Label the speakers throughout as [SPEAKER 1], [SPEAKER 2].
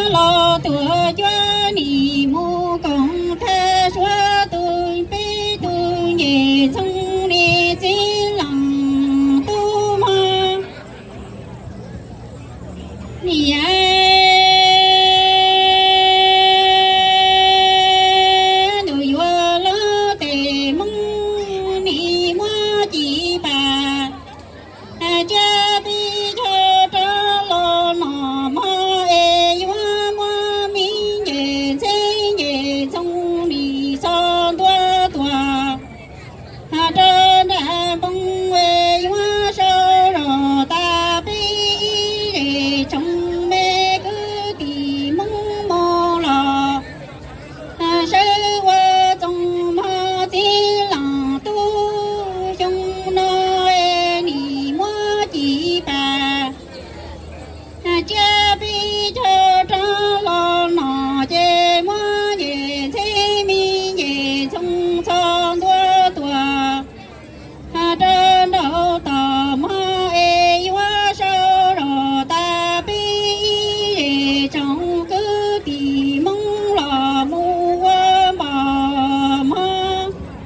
[SPEAKER 1] lo tua cho ni mu công thế xóa tôi bi tôi nhẹ trong đi chỉ lòng tu ma ni nuôi vợ lo tề mong ni mua chỉ bà cha bi cho cho lo nọ ma e hoa ma mi nhẹ thế nhẹ trong đi son tua tua trên đã bông e hoa sơ rồi ta bi để trong mê cứ tìm mong mò lò sơ qua trong ma chỉ lòng tu trong nơi ni mua chỉ bà cha bi cho cho lo nọ chê mua về thế mi về trong son tua tua trên đầu tò mò e hoa sơ rồi ta bi để trong cứ tìm mong lò mua bò mò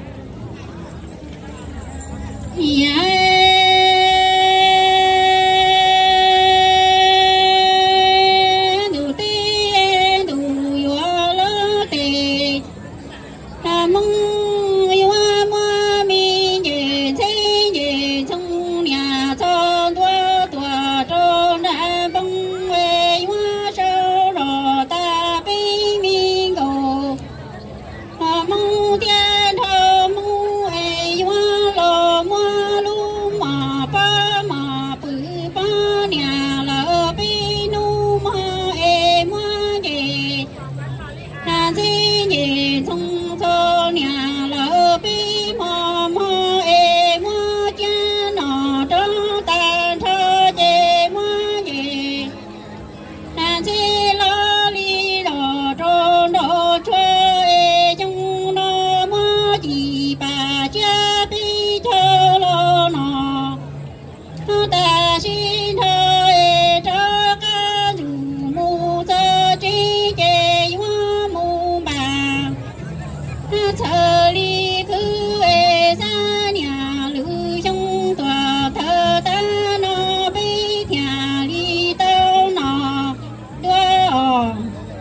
[SPEAKER 1] đủ tê đủ yo lơ tê mong yo ma mi nhẹ thế nhẹ trong nhà cho tua tua trôn đã bông quê hoa sơ rồi ta bi mi ngô mong tiên thơ mong e hoa lo mua lu mà bự ba nhà lỡ bi nu ma e mua nhẹ thế nhẹ trong cho nhà lỡ bi mà e mua cha nọ cho ta thơ chê mua nhẹ thế lo li đò trôn đò chơi e trong nó mua gì bà cha bi cho lo nọ ta xin thơ e cho ca dù mu thơ trí chê hoa mu bà thơ li cứ e xa nhà lư trong tòa thơ ta nó bi nhà li tao nọ đưa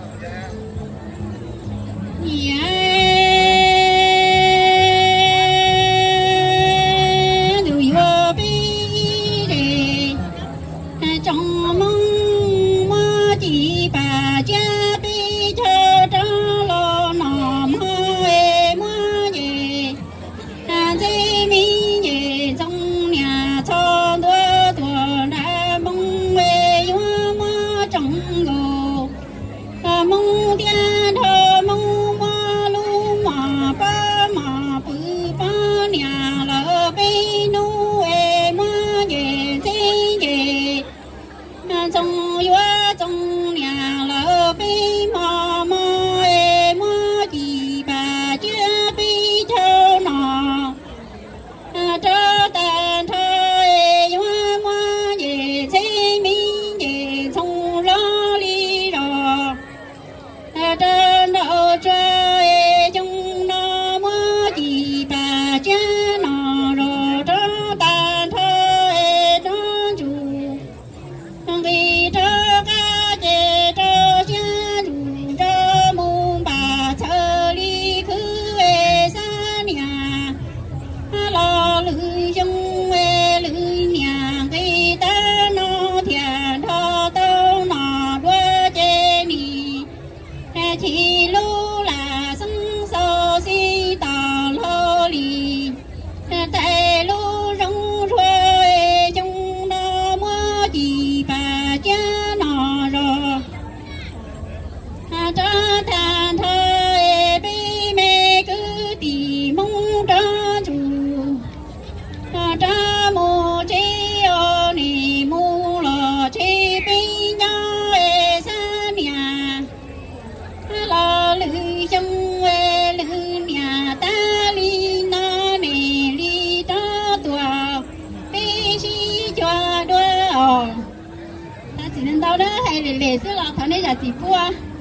[SPEAKER 1] dù vô bi để trong mong mua chỉ bà cha bi cho cho lo nọ mua e mua về thế mi về trong nhà cho tua tua đã bông quê hoa mua trong gồ mong tiên thơ mong ma lu mà bự ba nhà lỡ bi nu e mua về thế về trong hoa trong nhà lỡ bi mà e mua gì bà chưa bi cho nọ cho ta thơ e hoa mua về thế mi về trong lo li đò trên đầu trời trong nó mua gì bà cha nọ rồi cho ta thơ đó dù vì thơ tay lệ xưa lọ thằng này là chỉ bua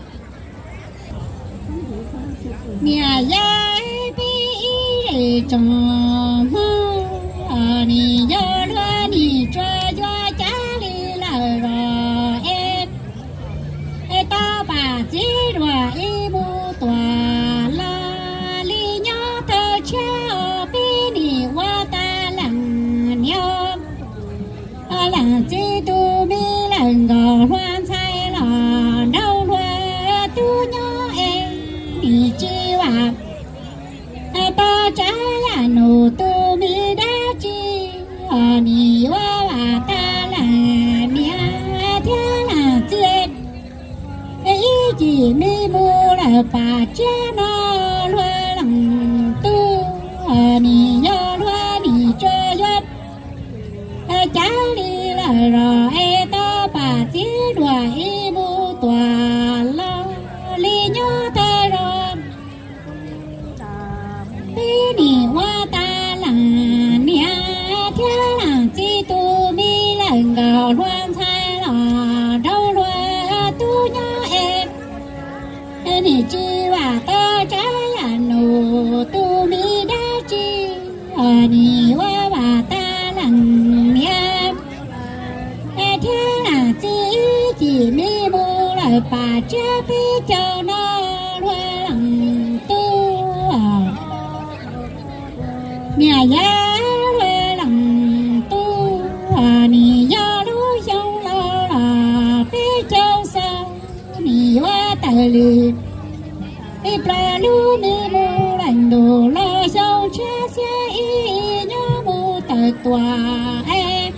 [SPEAKER 1] nhà giai bi tròn mơ ni do loa ni cho cha li là rồi em ta bà chỉ rồi im tòa la li nhớ tơ cha bi ni qua ta lặng nhau lặng chỉ tu mi lặng gò hoan sai là đâu loa tu nhớ em đi chi hòa ta trả là nụ tu mi đã chi ni hoa và ta là mía thế là chết ý chỉ mi mua là bà cha nó loa lặng tu ni do loa ni chơi giấc cha đi là rồi ta bà chỉ đùa y mu tòa lo li nhớ ta rồi đi qua ta là nia thế là chỉ tu mi là gạo loan sai là đâu loa tu nhớ em đi chi và ta trái là nụ tu mi đã chi đi qua và ta là nia thế là chỉ mi mua là bà cha bi cho nó loan tu nhà giá lê lặng tu ni do lú sông lo là phía châu sao ni hoa tài lì đi pra lú mi mu lành đồ lo sông cha xe y nhớ mu tài tòa em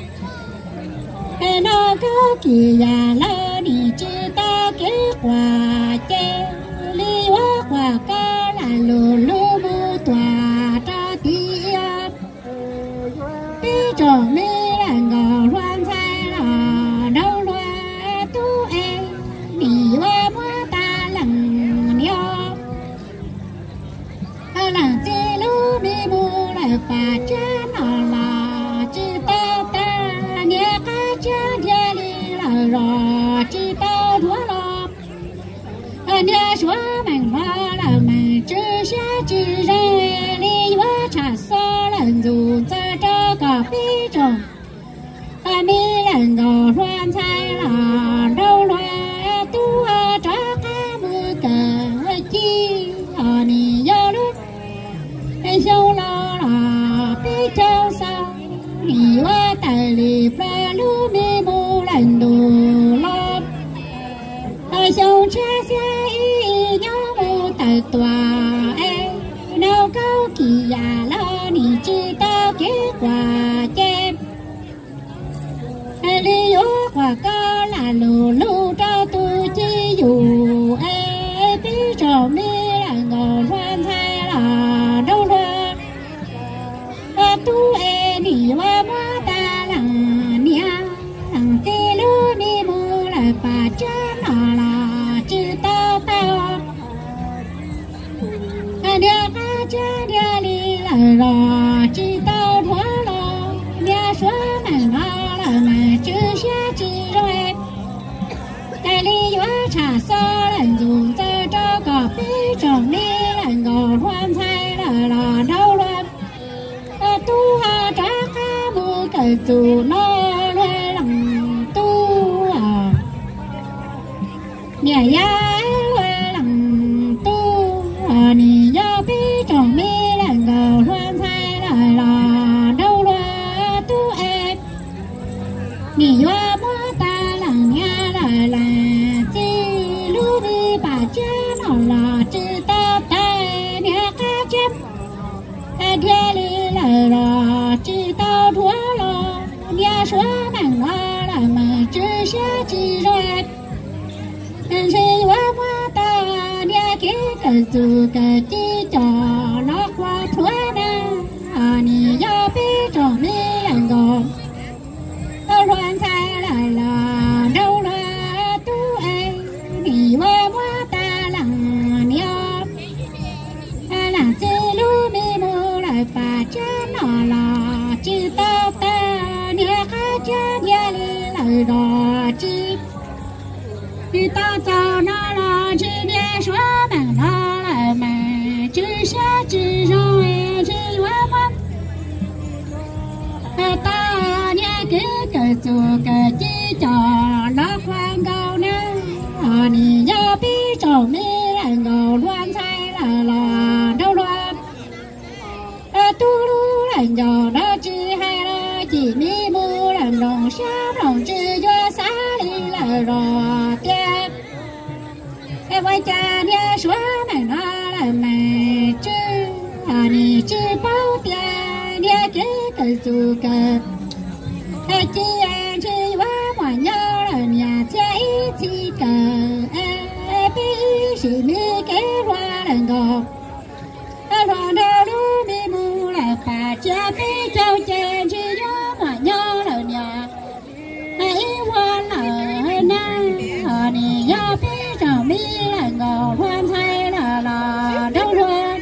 [SPEAKER 1] nó có kỳ già lo ni chi ta kế quả chê li hoa quả ca là lù lú mu tòa ta tia bi trò mi là ngò loan sai là đâu loa tu em đi hoa mua ta lặng nhau lặng chi lú mi mu là bà cha nó là chi ta ta nghe cá cha dia đi là rò chi ta đúa lo nghe xóa mảnh hoa là mảnh chữ xa chi ra li hoa trà so lần dù ra cho cà phê trồng mi lần gò loan sai là đâu loa tu trả cá mưa cờ chi ni do lúc sâu lo là phê châu sao ni hoa tài lì pha lú mi mu lần đồ lo sâu cha xe y nhớ mu tài tòa em đâu có kỳ già lo ni chi ta kế quả chém li yếu quả có là lù lù cho tôi chi dù em biết trò mi là ngồi loan hay là đâu loa tu em đi qua má ta lặng nia lặng tê lú mi mu là bà cha nó là chữ tao tao dia cá cha dia li là rò chi tao thua lo dia xóa mảnh hoa là mà chữ xa chi rồi đại li hóa trà so lần dùng cho cà phê trồng mi lần gò hoan sai là đâu loan tu ha trả cá mưa cờ dù nó loe lòng tu nhà giá loe lòng tu ni do bi trồng mi lần gò hoan sai là đâu loa tu em ni hoa mua ta lặng nha là chi lú đi bà cha nó là chữ ta ta nhà cá chép dia li là chi tao thua lo dia xóa mảnh hoa là mà chữ xa chi rồi nên si hoa hoa ta dia kế cờ dù cờ chi trò nó qua thua na ni do biết trò mi lần gòn loan sai là đâu loa tu em đi hoa hoa ta lặng nhau lặng chi lú mi mu lại bà cha nó là chi tao ta nia cá cha dia li lại đò chi 只下只肉只娃娃，大年个做个鸡脚那宽高呢，你要比着没人高乱菜啦都乱，嘟噜人家那只海了几米木人龙虾龙只月沙里了罗爹。我家的说门那了门子，你只包点的这个足够。既然只我们要了年在一起个，必须你给我能够，乱到路米木了把家比较坚持我们要了年，我了那你要比较米。乱菜啦都乱，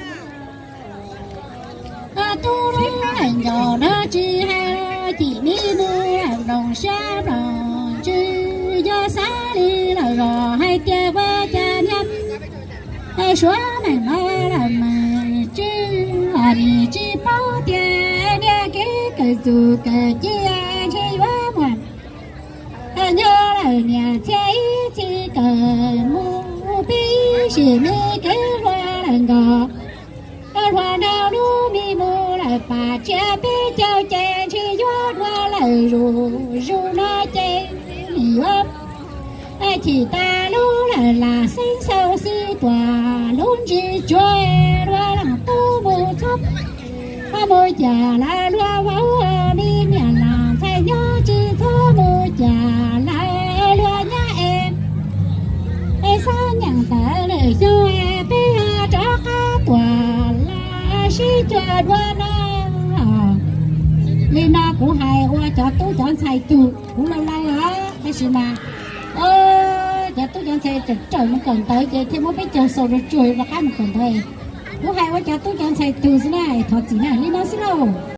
[SPEAKER 1] 嘟噜人家那只海几米木人龙虾龙只要沙里了罗海爹我家娘，说门了门只你只包点点给个足个坚持我们，有了年在一起个木。是你给我能够，换到路米木来把这比较坚持我来入那真我，其他路来拉伸手是多路只追我让都不错，我家来罗我里面浪才有只错我家来罗呀三娘的嘞小哎，被啊这个断了，是这断了。你那古海我叫都讲菜肚，古来啊，还是嘛？叫都讲菜就整么梗的，这天我被叫收了追，我还没梗的。古海我叫都讲菜肚是哪？头子呢？你那是喽？